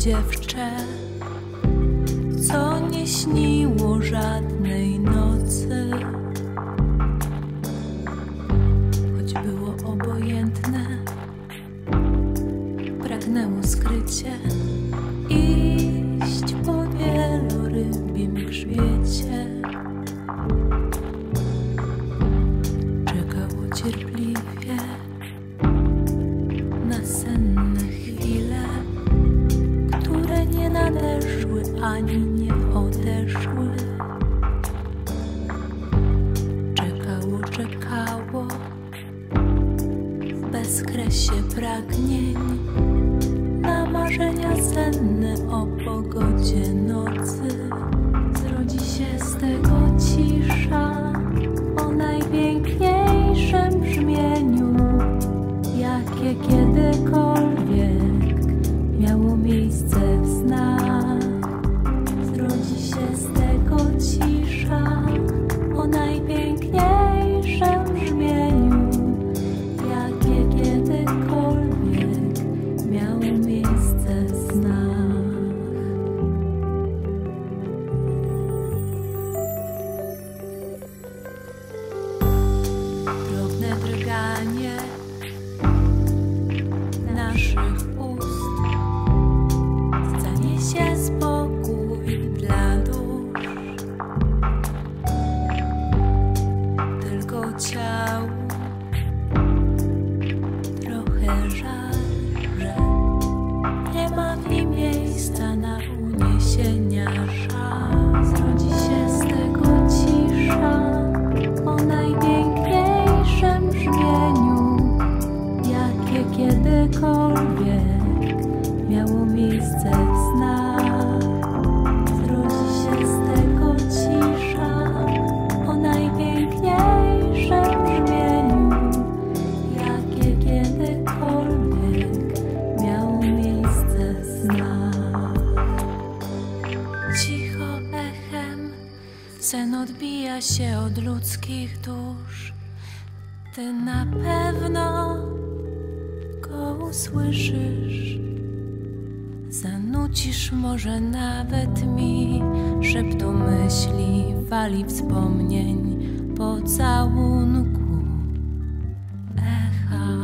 dziewczę, co nie śniło żadnej nocy, choć było obojętne, pragnęło skrycie iść po wielorybim grzbiecie. Czekało cierpliwie na senne chwile, które nie nadeszły ani nie odeszły. Czekało w bezkresie pragnień na marzenia senne o pogodzie nocy. Zrodzi się z tego cisza o najpiękniejszym brzmieniu, jakie kiedykolwiek miało miejsce w snach. Zrodzi się z tego cisza o najpiękniejszym brzmieniu, jakie kiedykolwiek miało miejsce w snach. Drobne drganie naszych ust zaniesie spokój dla dusz. Tylko ciału trochę żal, że nie ma w nim miejsca na uniesienia żal. Zrodzi się z tego cisza o najpiękniejszym brzmieniu, jakie kiedykolwiek miało miejsce w snach. Zrodzi się z tego cisza o najpiękniejszym brzmieniu, jakie kiedykolwiek miało miejsce w snach. Cicho echem sen odbija się od ludzkich dusz. Ty na pewno go usłyszysz. Zanucisz może nawet mi szeptu myśli, fali wspomnień, pocałunku echa.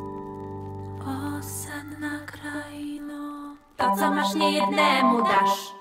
O senna kraino, To, co masz, niejednemu dasz.